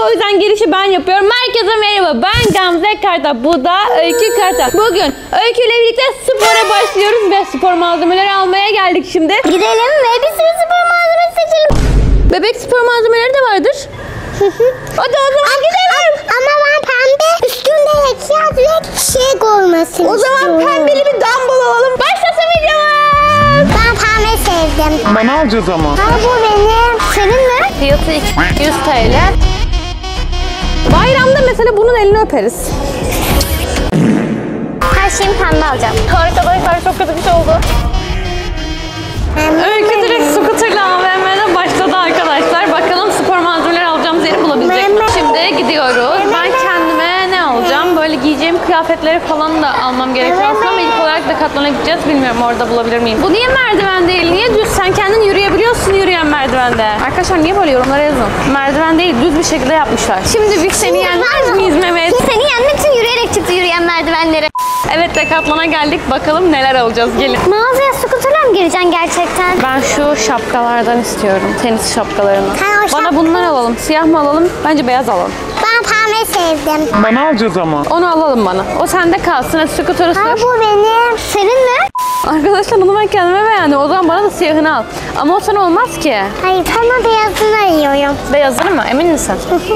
O yüzden girişi ben yapıyorum. Herkese merhaba. Ben Gamze Kartal. Bu da Öykü Kartal. Bugün Öykü ile birlikte spora başlıyoruz ve spor malzemeleri almaya geldik şimdi. Gidelim ve bir sürü spor malzemesi seçelim. Bebek spor malzemeleri de vardır. Hadi o zaman gidelim. Ama ben pembe üstünde ekiyat ve şey olmasın. O zaman pembeli bir dumbbell alalım. Başlasın videomuz. Ben pembe sevdim. Bana alacağız ama. Ha bu benim. Senin mi? Fiyatı 200 TL. Bayramda mesela bunun elini öperiz. Her şeyimi pembe alacağım. Arkadaşlar çok kötü bir şey oldu. Öykü direkt scooter'la AVM'de başladı arkadaşlar. Bakalım spor malzemeleri alacağımız yeri bulabilecek mi? Şimdi gidiyoruz. Ben kendime ne alacağım? Böyle giyeceğim kıyafetleri falan da almam gerekiyor aslında ama ilk olarak Decathlon'a gideceğiz. Bilmiyorum orada bulabilir miyim? Bu niye merdiven değil? Niye düz? Sen kendin yürüyebiliyorsun yürüyen merdivende. Arkadaşlar niye böyle yorumlara yazın? Merdiven değil, düz bir şekilde yapmışlar. Şimdi biz seni yenmez miyiz Mehmet? Seni yenmek için yürüyerek çıktı yürüyen merdivenleri. Evet, Decathlon'a geldik. Bakalım neler alacağız. Gelin. Mağazaya scooter'la mı gireceksin gerçekten? Ben şu şapkalardan istiyorum. Tenis şapkalarını. Ha, Bana bunlar alalım. Siyah mı alalım? Bence beyaz alalım. Ben pembe sevdim. Bana alacağız ama. Onu alalım bana. O sende kalsın. Hadi scooter'ı Ha sür. bu benim. Senin mi? Arkadaşlar onu ben kendime beğendim. O zaman bana da siyahını al. Ama o sana olmaz ki. Hayır sana beyazını arıyorum. Beyazını mı? Emin misin?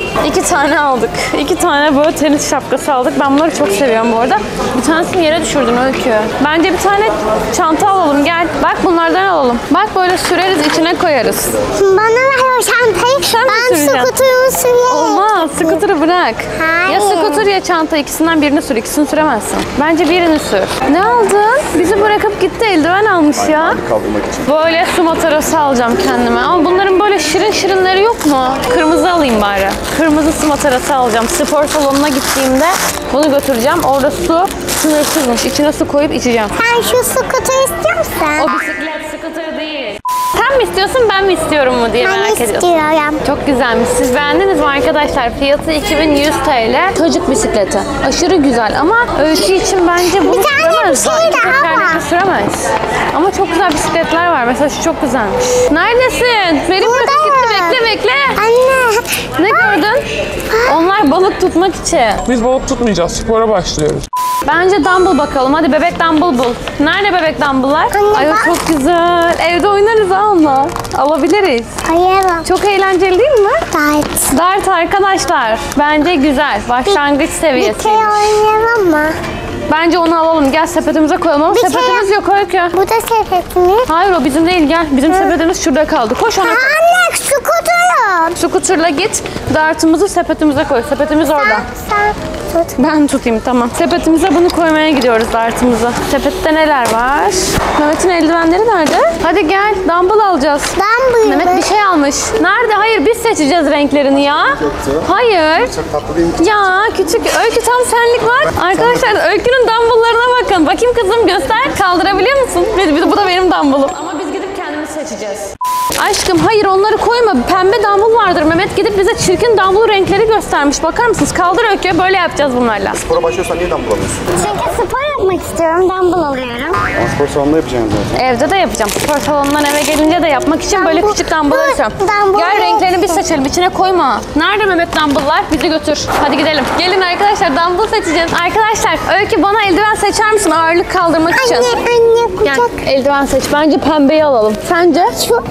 2 tane aldık. 2 tane böyle tenis şapkası aldık. Ben bunları çok seviyorum bu arada. Bir tanesini yere düşürdün Öykü. Bence bir tane çanta alalım. Gel. Bak bunlardan alalım. Bak böyle süreriz, içine koyarız. Bana ver o çantayı. Sen mi Ben süreceksin? scooter'ımı süreyim. Olmaz. Scooter'ı bırak. Hayır. Ya scooter ya çanta. İkisinden birini sür. İkisini süremezsin. Bence birini sür. Ne aldın? Bizi bırakıp gitti. Eldiven almış ya. Kaldırmak için. Böyle su matarası alacağım kendime. Ama bunların böyle şirin şirinleri yok mu? Kırmızı alayım bari. Kırmızı su matarası alacağım. Spor salonuna gittiğimde bunu götüreceğim. Orada su sınırsızmış. İçine su koyup içeceğim. Sen şu scooter istiyor musun? O bisiklet scooter değil. Sen mi istiyorsun ben mi istiyorum mu diye Ben merak ediyorsun. istiyorum. Çok güzelmiş. Siz beğendiniz mi arkadaşlar? Fiyatı 2100 TL. Çocuk bisikleti. Aşırı güzel ama Öykü için bence bunu Bir tane süremez. bir şey İki daha tekerlekli var. süremez. Ama çok güzel bisikletler var. Mesela şu çok güzelmiş. Neredesin? Beni bırakıp gitti. Bekle bekle. Anne. Ne gördün? Onlar balık tutmak için. Biz balık tutmayacağız. Spora başlıyoruz. Bence dumbbell bakalım. Hadi bebek dumbbell bul. Nerede bebek dumbbell'lar? Anne, Ay o bak. çok güzel. Evde oynarız ha onunla. Alabiliriz. Hayır. Çok eğlenceli değil mi? Dart. Dart arkadaşlar. Bence güzel. Başlangıç Bir seviyesi. kere oynayalım mı? Bence onu alalım. Gel sepetimize koyalım. Ama Bir sepetimiz kere- yok Öykü. Bu da sepetimiz. Hayır o bizim değil. Gel. Bizim sepetimiz şurada kaldı. Koş ona koy. Anne scooter'ım. Scooter'la git. Dartımızı sepetimize koy. Sepetimiz orada. Sen tut. Ben tutayım tamam. Sepetimize bunu koymaya gidiyoruz dartımızı. Sepette neler var? Mehmet'in eldivenleri nerede? Hadi gel. Dumbbell alacağız. Ben buyum. Mehmet bir şey almış. Nerede? Hayır biz seçeceğiz renklerini ya. Hayır. Çok tatlı değil mi? Ya küçük Öykü tam senlik var. Arkadaşlar Öykü'nün dumbbelllarına bakın. Bakayım kızım göster. Kaldırabiliyor musun? Bu da benim dumbbellım. Ama biz gidip kendimiz seçeceğiz. Aşkım hayır onları koyma. Pembe dumbbell vardır. Mehmet gidip bize çirkin dumbbell renkleri göstermiş. Bakar mısınız? Kaldır Öykü. Böyle yapacağız bunlarla. Spora başlıyorsan niye dumbbell alıyorsun? Çünkü spor yapmak istiyorum. Dumbbell alıyorum. Spor salonunda yapacaksın zaten. Evde de yapacağım. Spor salonundan eve gelince de yapmak için böyle küçük dumbbell istiyorum. Gel renklerini biz seçelim. İçine koyma. Nerede Mehmet dumbbell'lar? Bizi götür. Hadi gidelim. Gelin arkadaşlar dumbbell seçeceğiz. Arkadaşlar Öykü bana eldiven seçer misin ağırlık kaldırmak için? Anne Gel kucak. eldiven seç. Bence pembeyi alalım. Sence? Şu.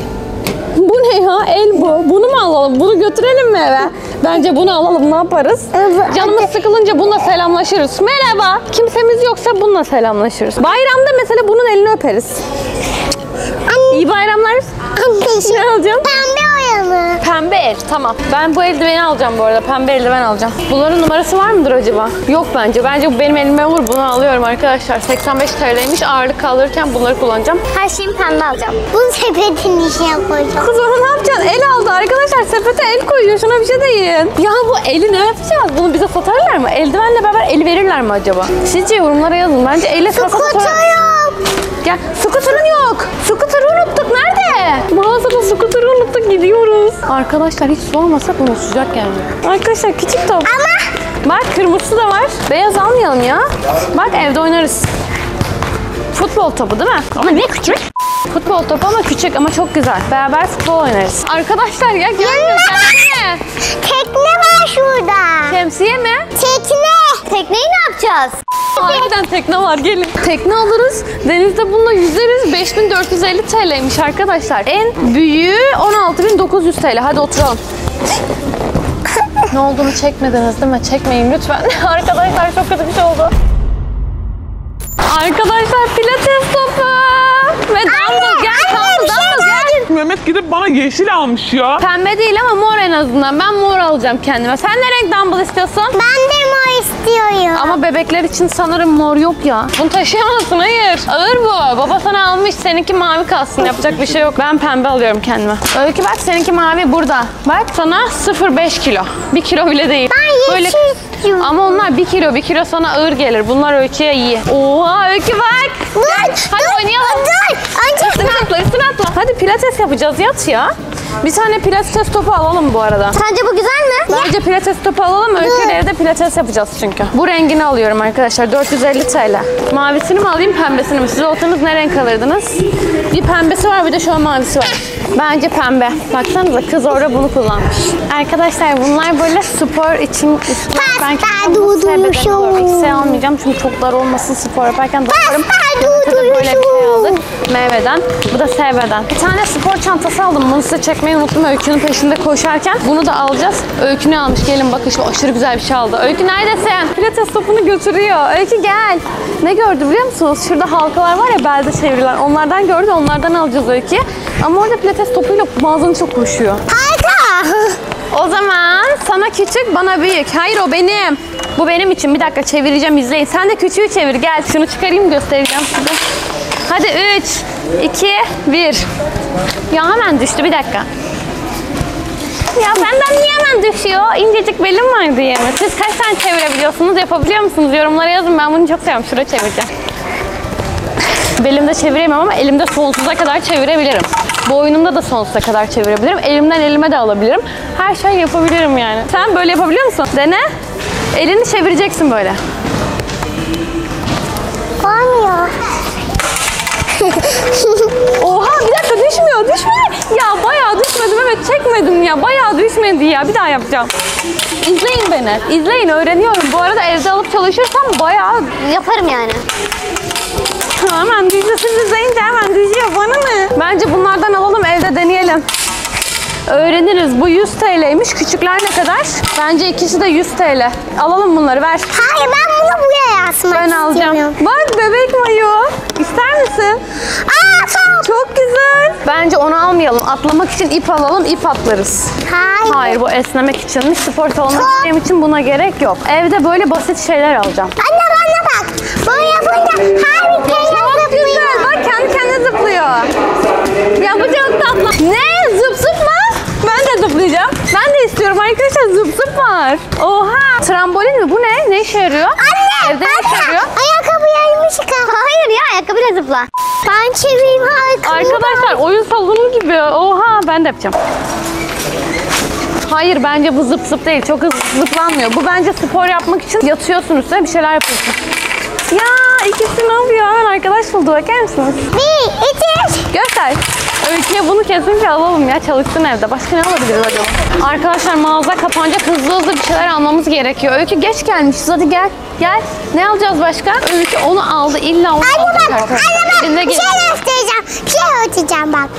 Bu ne ya? El bu. Bunu mu alalım? Bunu götürelim mi eve? Bence bunu alalım. Ne yaparız? Evet. Canımız sıkılınca bununla selamlaşırız. Merhaba. Kimsemiz yoksa bununla selamlaşırız. Bayramda mesela bunun elini öperiz. İyi bayramlar. Anne Ne alacağım? pembe oyalı. Pembe el. Tamam. Ben bu eldiveni alacağım bu arada. Pembe eldiven alacağım. Bunların numarası var mıdır acaba? Yok bence. Bence bu benim elime olur. Bunu alıyorum arkadaşlar. 85 TL'ymiş. Ağırlık kaldırırken bunları kullanacağım. Her şeyimi pembe alacağım. Bunu sepetin içine koyacağım. Kız onu ne yapacaksın? El aldı arkadaşlar. Sepete el koyuyor. Şuna bir şey deyin. Ya bu eli ne yapacağız? Bunu bize satarlar mı? Eldivenle beraber eli verirler mi acaba? Sizce yorumlara yazın. Bence elle satsa Scooter'ım. Gel. Scooter'ın yok. Scooter'ı unuttuk. Nerede? Mağazada scooter'ı unuttuk. Gidiyoruz. Arkadaşlar hiç sormasak unutacak yani. Arkadaşlar küçük top. Ama Bak kırmızısı da var. Beyaz almayalım ya. Bak evde oynarız. Futbol topu değil mi? Ama ne küçük? Futbol topu ama küçük ama çok güzel. Beraber futbol oynarız. Arkadaşlar ya gelmiyor. Gelsene. tekne var şu yapacağız? Harbiden tekne var, gelin. Tekne alırız, denizde bununla yüzeriz. 5450 TL'ymiş arkadaşlar. En büyüğü 16.900 TL. Hadi oturalım. Ne olduğunu çekmediniz değil mi? Çekmeyin lütfen. Arkadaşlar çok kötü bir şey oldu. Arkadaşlar pilates topu. Ve dumbbell. Gel dumbbell gel. Mehmet gidip bana yeşil almış ya. Pembe değil ama mor en azından. Ben mor alacağım kendime. Sen ne renk dumbbell istiyorsun? Ben de mor istiyorum. Ama bebekler için sanırım mor yok ya. Bunu taşıyamazsın, hayır. Ağır bu. Baba sana almış. Seninki mavi kalsın. Yapacak bir şey yok. Ben pembe alıyorum kendime. Öykü bak, seninki mavi burada. Bak sana 0,5 kilo. 1 kilo bile değil. Ben yeşil istiyorum. Ama onlar 1 kilo. 1 kilo sana ağır gelir. Bunlar Öykü'ye iyi. Oha Öykü bak. Dur, Hadi oynayalım. Dur. Önce Üstüne atla, üstüne atla. Hadi pilates yapacağız, yat ya. Bir tane pilates topu alalım bu arada. Sence bu güzel mi? Bence pilates topu alalım. Öyküyle evde pilates yapacağız çünkü. Bu rengini alıyorum arkadaşlar. 450 TL. Mavisini mi alayım, pembesini mi? Siz olsanız ne renk alırdınız? Bir pembesi var, bir de şu an mavisi var. Bence pembe. Baksanıza kız orada bunu kullanmış. Arkadaşlar bunlar böyle spor için istiyorum. Ben kendime XS almayacağım çünkü çok dar olmasın, spor yaparken darlarım. Böyle bir şey aldık. Meyveden. Bu da sevmeden. Bir tane spor çantası aldım. Bunu size çekmeyi unuttum Öykü'nün peşinde koşarken. Bunu da alacağız. Öykü ne almış? Gelin bakın, şu aşırı güzel bir şey aldı. Öykü neredesin? Pilates topunu götürüyor. Öykü gel. Ne gördü biliyor musunuz? Şurada halkalar var ya, belde çevirilen. Onlardan gördü. Onlardan alacağız Öykü. Ama orada pilates topuyla mağazanın çok koşuyor. Harika. O zaman sana küçük, bana büyük. Hayır, o benim. Bu benim için. Bir dakika çevireceğim, izleyin. Sen de küçüğü çevir. Gel şunu çıkarayım, göstereceğim size. Hadi 3, 2, 1. Ya hemen düştü, bir dakika. Ya benden niye hemen düşüyor? İncecik belim var diye mi? Siz kaç tane çevirebiliyorsunuz? Yapabiliyor musunuz? Yorumlara yazın. Ben bunu çok seviyorum. Şuraya çevireceğim. Belimde çeviremem ama elimde sonsuza kadar çevirebilirim. Boynumda da sonsuza kadar çevirebilirim. Elimden elime de alabilirim. Her şey yapabilirim yani. Sen böyle yapabiliyor musun? Dene. Elini çevireceksin böyle. Olmuyor. Oha, bir dakika, düşmüyor. Ya bayağı düşmedim, evet çekmedim ya. Bayağı düşmedi ya. Bir daha yapacağım. İzleyin beni. İzleyin, öğreniyorum. Bu arada evde alıp çalışırsam bayağı Yaparım yani. hemen düşüyor. Siz izleyince hemen düşüyor. Bana ne? Bence bunlardan alalım, evde deneyelim. Öğreniriz. Bu 100 TL'ymiş. Küçükler ne kadar? Bence ikisi de 100 TL. Alalım bunları, ver. Hayır, ben bunu buraya asmak Ben alacağım. istiyorum. Bak, bebek mayo. İster misin? Aa, çok. Çok güzel. Bence onu almayalım. Atlamak için ip alalım, ip atlarız. Hayır. Hayır, bu esnemek içinmiş. Spor salonuna Çok. gideceğim için buna gerek yok. Evde böyle basit şeyler alacağım. Anne bana bak. Böyle yapınca her bir kere Çok güzel. Bak, kendi kendine zıplıyor. Ya bu çok tatlı. Ne? Zıp zıp mı? Ben de zıplayacağım. Ben de istiyorum arkadaşlar. Zıp zıp var. Oha. Trambolin mi? Bu ne? Ne işe yarıyor? Anne, Evde ne işe yarıyor? ayakkabıymış ki. Hayır ya, ayakkabıyla zıpla. Ben çevireyim ayakkabıyı. Arkadaşlar oyun salonu gibi. Oha, ben de yapacağım. Hayır, bence bu zıp zıp değil. Çok hızlı zıplanmıyor. Bu bence spor yapmak için yatıyorsun üstüne, bir şeyler yapıyorsun. Ya ikisi ne yapıyor? Hemen arkadaş buldu, bakar mısınız? 1, 2, Göster. Öykü'ye bunu kesinlikle alalım ya, çalışsın evde. Başka ne alabiliriz acaba? Arkadaşlar mağaza kapanacak, hızlı bir şeyler almamız gerekiyor. Öykü geç gelmişiz, hadi gel. Gel. Ne alacağız başka? Öykü onu aldı, illa onu Anne alacak bak, arkadaşlar. anne bak. Elinde Bir şey göstereceğim. Bir şey öğreteceğim bak.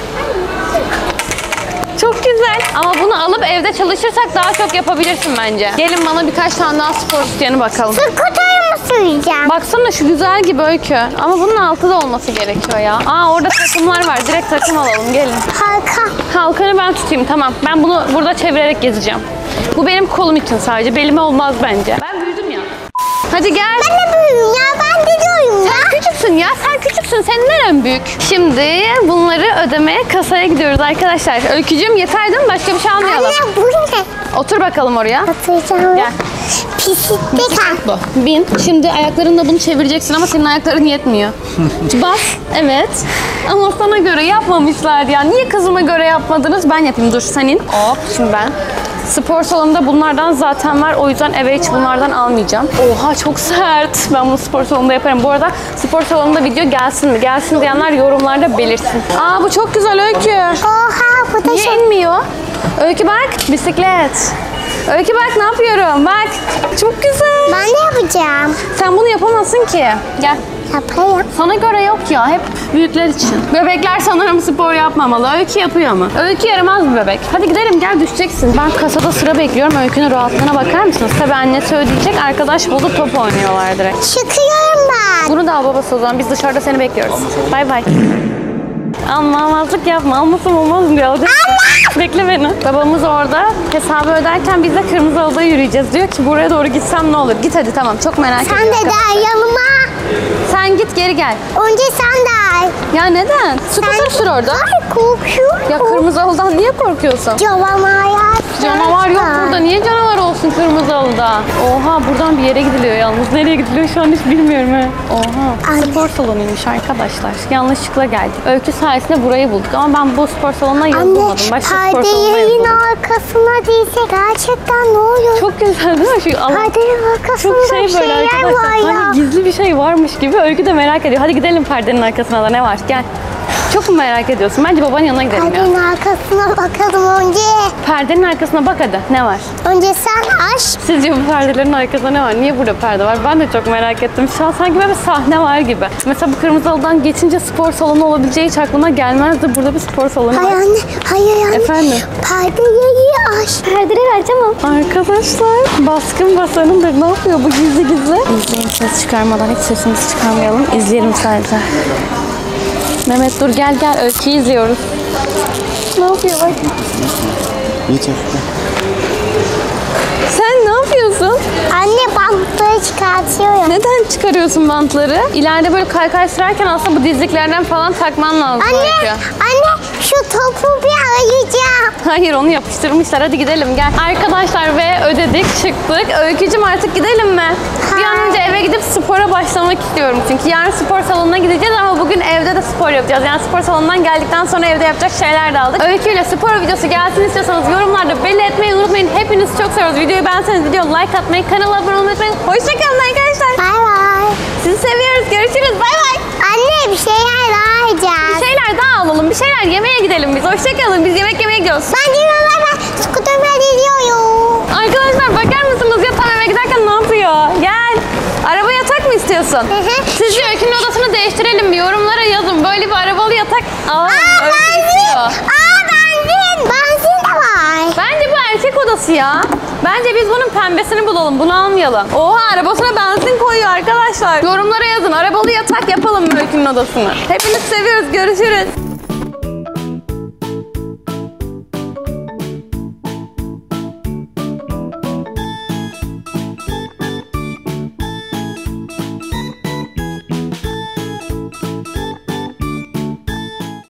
Çok güzel. Ama bunu alıp evde çalışırsak daha çok yapabilirsin bence. Gelin bana birkaç tane daha spor sütyeni bakalım. Skuter'ı mı süreceğim? Baksana şu güzel gibi Öykü. Ama bunun altı da olması gerekiyor ya. Aa, orada takımlar var. Direkt takım alalım, gelin. Harika. Halkanı ben tutayım, tamam. Ben bunu burada çevirerek gezeceğim. Bu benim kolum için sadece. Belime olmaz bence. Ben büyüdüm ya. Hadi gel. Ben de büyüğüm ya. Ben de diyorum ya. Sen küçüksün ya. Sen küçüksün. Senin neren büyük? Şimdi bunları ödemeye kasaya gidiyoruz arkadaşlar. Öykücüğüm yeter değil mi? Başka bir şey almayalım. Anne bu ne? Otur bakalım oraya. Atacağım. Gel. Bisiklet al. Bu. Bin. Şimdi ayaklarınla bunu çevireceksin ama senin ayakların yetmiyor. Bas. Evet. Ama sana göre yapmamışlar ya. Niye kızıma göre yapmadınız? Ben yapayım. Dur sen in. Hop. Şimdi ben. Spor salonunda bunlardan zaten var. O yüzden eve hiç bunlardan almayacağım. Oha, çok sert. Ben bunu spor salonunda yaparım. Bu arada spor salonunda video gelsin mi? Gelsin diyenler yorumlarda belirsin. Aa, bu çok güzel Öykü. Oha, bu da Niye şey. inmiyor? Öykü bak, bisiklet. Öykü bak ne yapıyorum. Bak. Çok güzel. Ben de yapacağım. Sen bunu yapamazsın ki. Gel. Yapayım. Sana göre yok ya. Hep büyükler için. Bebekler sanırım spor yapmamalı. Öykü yapıyor ama. Öykü yaramaz bir bebek. Hadi gidelim gel düşeceksin. Ben kasada sıra bekliyorum. Öykünün rahatlığına bakar mısınız? Tabii annesi ödeyecek. Arkadaş buldu top oynuyorlar direkt. Çıkıyorum ben. Bunu da al babası o zaman. Biz dışarıda seni bekliyoruz. Bay bay. Almamazlık yapma. Almasam olmaz mı diyor. Bekle beni. Babamız orada hesabı öderken biz de kırmızı halıda yürüyeceğiz. Diyor ki buraya doğru gitsem ne olur? Git hadi tamam. Çok merak Sen ediyorum. de gel yanıma. Sen git geri gel. Önce sen de. Ya neden? Scooter sür orada. Ay korkuyorum. Ya kırmızı halıdan niye korkuyorsun? Canavar. Canavar yok burada. Niye canavar olsun kırmızı halıda? Oha buradan bir yere gidiliyor yalnız. Nereye gidiliyor şu an hiç bilmiyorum he. Oha. Anne. Spor salonuymuş arkadaşlar. Yanlışlıkla geldik. Öykü sayesinde burayı bulduk ama ben bu spor salonuna Anne yazılmadım. Başka spor salonuna perdeyi yazıldım. arkasına değilse gerçekten ne olur? Çok güzel değil mi? Şu alan. Perdenin arkasında Çok şey böyle şeyler var arkadaşlar. ya. Hani gizli bir şey varmış gibi. Öykü de merak ediyor. Hadi gidelim perdenin arkasına da ne var? Gel. Çok mu merak ediyorsun? Bence babanın yanına gidelim ya. Perdenin arkasına bakalım önce. Perdenin arkasına bak hadi. Ne var? Önce sen aç. Sizce bu perdelerin arkasında ne var? Niye burada perde var? Ben de çok merak ettim. Şu an sanki böyle bir sahne var gibi. Mesela bu kırmızı halıdan geçince spor salonu olabileceği hiç aklıma gelmezdi. Burada bir spor salonu Hayır var. anne, hayır anne. Efendim? Perdeyi aç. Perdeleri açamam. Arkadaşlar baskın basanındır. Ne yapıyor bu gizli gizli? İzleyin ses çıkarmadan hiç sesimizi çıkarmayalım. İzleyelim sadece. Mehmet dur gel gel Öykü'yü izliyoruz. Ne yapıyor bak. Yeter. Sen ne yapıyorsun? Anne bantları çıkartıyorum. Neden çıkarıyorsun bantları? İleride böyle kaykay sürerken aslında bu dizliklerden falan takman lazım. Anne, Öykü. anne şu topu bir arayacağım. Hayır onu yapıştırmışlar. Hadi gidelim gel. Arkadaşlar ve ödedik çıktık. Öykücüm artık gidelim mi? Bir an önce eve gidip spora başlamak istiyorum. Çünkü yarın spor salonuna gideceğiz ama bugün evde de spor yapacağız. Yani spor salonundan geldikten sonra evde yapacak şeyler de aldık. Öyküyle spor videosu gelsin istiyorsanız yorumlarda belli etmeyi unutmayın. Hepinizi çok seviyoruz. Videoyu beğenseniz videoya like atmayı, kanala abone olmayı unutmayın. Hoşçakalın arkadaşlar. Bay bay. Sizi seviyoruz. Görüşürüz. Bay bay. Anne bir şeyler daha alacağız. Bir şeyler daha alalım. Bir şeyler yemeye gidelim biz. Hoşçakalın. Biz yemek yemeye gidiyoruz. Ben diyorum ben skuterime gidiyorum. Arkadaşlar bakar mısınız ya tam eve giderken ne yapıyor? Gel. Araba yatak mı istiyorsun? hı. Sizce Öykü'nün odasını değiştirelim mi? Yorumlara yazın. Böyle bir arabalı yatak. Aa, Öykü istiyor. Benzin de var. Bence bu erkek odası ya. Bence biz bunun pembesini bulalım. Bunu almayalım. Oha arabasına benzin koyuyor arkadaşlar. Yorumlara yazın. Arabalı yatak yapalım mı Öykü'nün odasını? Hepinizi seviyoruz. Görüşürüz.